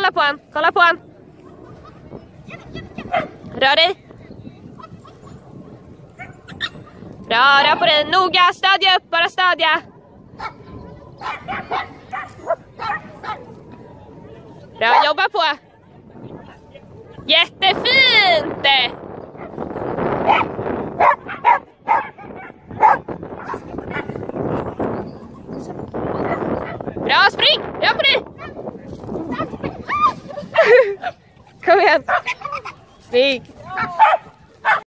kolla på han. Kolla på han. Rör dig. Bra, rör på dig. Noga, stödja upp, bara stödja. Bra, jobba på. Jättefint! Bra, spring! Rör på dig! Kom igen. Snyggt.